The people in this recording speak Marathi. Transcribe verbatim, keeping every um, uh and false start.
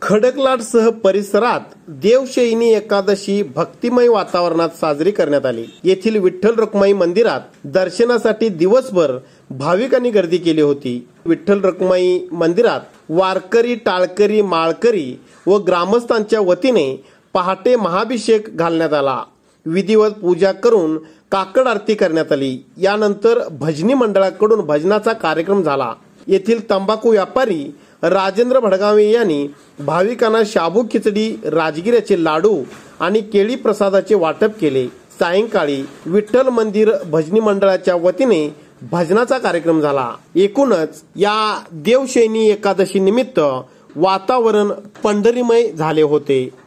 खडकलाटसह परिसरात देवशयनी एकादशी भक्तिमय वातावरणात साजरी करण्यात आली। येथील विठ्ठल रखुमाई मंदिरात दर्शनासाठी दिवसभर भाविकांनी गर्दी केली होती। विठ्ठल रखुमाई मंदिरात वारकरी, टाळकरी, माळकरी व ग्रामस्थांच्या वतीने पहाटे महाभिषेक घालण्यात आला। विधिवत पूजा करून काकड आरती करण्यात आली। यानंतर भजनी मंडळाकडून भजनाचा कार्यक्रम झाला। येथील तंबाखू व्यापारी राजेंद्र भडगावे यांनी भाविकांना शाबू खिचडी, राजगिऱ्याचे लाडू आणि केळी प्रसादाचे वाटप केले। सायंकाळी विठ्ठल मंदिर भजनी मंडळाच्या वतीने भजनाचा कार्यक्रम झाला। एकूणच या देवशयनी एकादशी निमित्त वातावरण पंढरीमय झाले होते।